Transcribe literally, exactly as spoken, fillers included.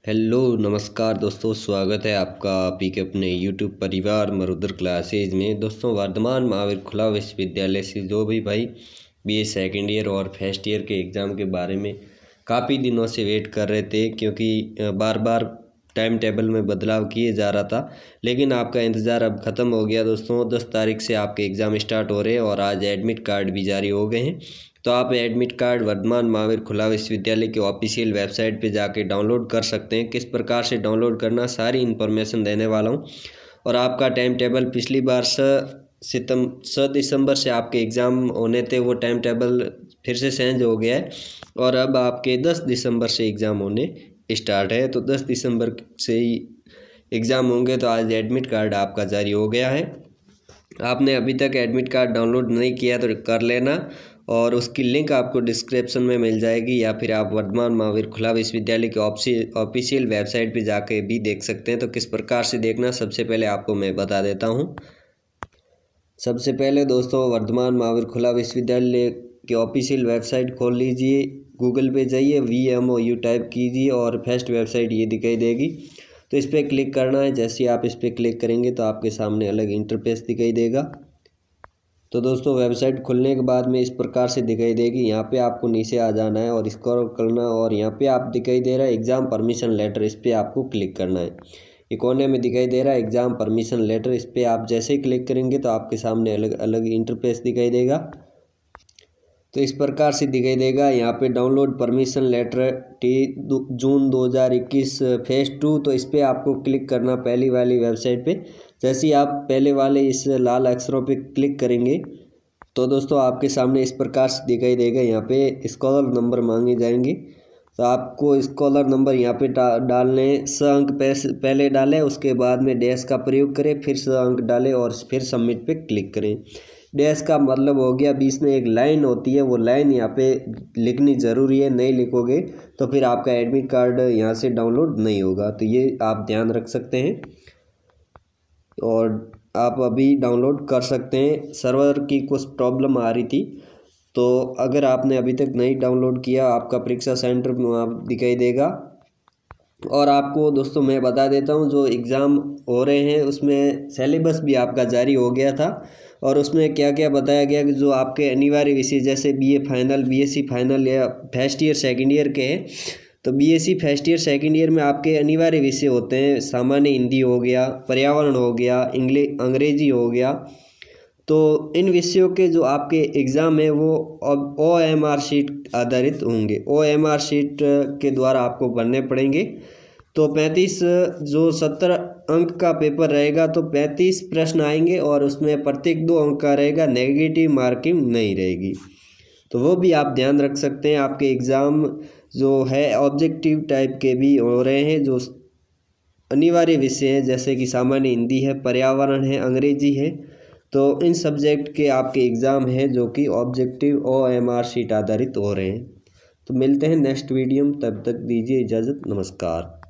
Hello नमस्कार दोस्तों, स्वागत है आपका पीके अपने यूट्यूब परिवार मरुदर क्लासेज में। दोस्तों, वर्धमान महावीर खुला विश्वविद्यालय से जो भी भाई बीए सेकेंड ईयर और फर्स्ट ईयर के एग्ज़ाम के बारे में काफ़ी दिनों से वेट कर रहे थे, क्योंकि बार बार टाइम टेबल में बदलाव किए जा रहा था, लेकिन आपका इंतज़ार अब ख़त्म हो गया। दोस्तों, दस तारीख से आपके एग्ज़ाम स्टार्ट हो रहे हैं और आज एडमिट कार्ड भी जारी हो गए हैं। तो आप एडमिट कार्ड वर्धमान महावीर खुला विश्वविद्यालय के ऑफिशियल वेबसाइट पे जाके डाउनलोड कर सकते हैं। किस प्रकार से डाउनलोड करना, सारी इन्फॉर्मेशन देने वाला हूँ। और आपका टाइम टेबल पिछली बार स सितम स दिसंबर से आपके एग्ज़ाम होने थे, वो टाइम टेबल फिर से चेंज हो गया है और अब आपके दस दिसंबर से एग्ज़ाम होने स्टार्ट है। तो दस दिसंबर से ही एग्ज़ाम होंगे। तो आज एडमिट कार्ड आपका जारी हो गया है। आपने अभी तक एडमिट कार्ड डाउनलोड नहीं किया तो कर लेना, और उसकी लिंक आपको डिस्क्रिप्शन में मिल जाएगी, या फिर आप वर्धमान महावीर खुला विश्वविद्यालय के ऑफिशियल वेबसाइट पे जाके भी देख सकते हैं। तो किस प्रकार से देखना, सबसे पहले आपको मैं बता देता हूँ। सबसे पहले दोस्तों, वर्धमान महावीर खुला विश्वविद्यालय के ऑफिशियल वेबसाइट खोल लीजिए, गूगल पे जाइए, V M O U type कीजिए और फर्स्ट वेबसाइट ये दिखाई देगी। तो इस पर क्लिक करना है। जैसे ही आप इस पर क्लिक करेंगे तो आपके सामने अलग इंटरफेस दिखाई देगा। तो दोस्तों, वेबसाइट खुलने के बाद में इस प्रकार से दिखाई देगी। यहाँ पे आपको नीचे आ जाना है और स्क्रॉल करना, और यहाँ पे आप दिखाई दे रहा है एग्ज़ाम परमिशन लेटर, इस पर आपको क्लिक करना है। ये कोने में दिखाई दे रहा है एग्ज़ाम परमिशन लेटर, इस पर आप जैसे ही क्लिक करेंगे तो आपके सामने अलग अलग इंटरफेस दिखाई देगा। तो इस प्रकार से दिखाई देगा। यहाँ पे डाउनलोड परमिशन लेटर टी जून दो हज़ार इक्कीस फेज टू, तो इस पर आपको क्लिक करना पहली वाली वेबसाइट पे। जैसे ही आप पहले वाले इस लाल अक्षरों पे क्लिक करेंगे तो दोस्तों आपके सामने इस प्रकार से दिखाई देगा। यहाँ पे स्कॉलर नंबर मांगे जाएंगे, तो आपको स्कॉलर नंबर यहाँ पे डा, डालने स अंक पहले डालें, उसके बाद में डैश का प्रयोग करें, फिर स अंक डालें और फिर सबमिट पे क्लिक करें। डैश का मतलब हो गया बीच में एक लाइन होती है, वो लाइन यहाँ पे लिखनी ज़रूरी है, नहीं लिखोगे तो फिर आपका एडमिट कार्ड यहाँ से डाउनलोड नहीं होगा। तो ये आप ध्यान रख सकते हैं और आप अभी डाउनलोड कर सकते हैं। सर्वर की कुछ प्रॉब्लम आ रही थी, तो अगर आपने अभी तक नहीं डाउनलोड किया, आपका परीक्षा सेंटर वहाँ दिखाई देगा। और आपको दोस्तों मैं बता देता हूँ, जो एग्ज़ाम हो रहे हैं उसमें सिलेबस भी आपका जारी हो गया था, और उसमें क्या क्या बताया गया कि जो आपके अनिवार्य विषय जैसे बीए फाइनल, बीएससी फाइनल या फर्स्ट ईयर सेकंड ईयर के हैं, तो BSc first year second year में आपके अनिवार्य विषय होते हैं सामान्य हिंदी हो गया, पर्यावरण हो गया, इंग्लिश अंग्रेजी हो गया। तो इन विषयों के जो आपके एग्ज़ाम है वो अब ओ एम आर शीट आधारित होंगे। ओ एम आर शीट के द्वारा आपको भरने पड़ेंगे। तो पैंतीस जो सत्तर अंक का पेपर रहेगा, तो पैंतीस प्रश्न आएंगे और उसमें प्रत्येक दो अंक का रहेगा, नेगेटिव मार्किंग नहीं रहेगी। तो वो भी आप ध्यान रख सकते हैं। आपके एग्ज़ाम जो है ऑब्जेक्टिव टाइप के भी हो रहे हैं, जो अनिवार्य विषय हैं जैसे कि सामान्य हिंदी है, पर्यावरण है, अंग्रेजी है। तो इन सब्जेक्ट के आपके एग्ज़ाम हैं जो कि objective O M R sheet आधारित हो रहे हैं। तो मिलते हैं नेक्स्ट वीडियो में, तब तक दीजिए इजाज़त, नमस्कार।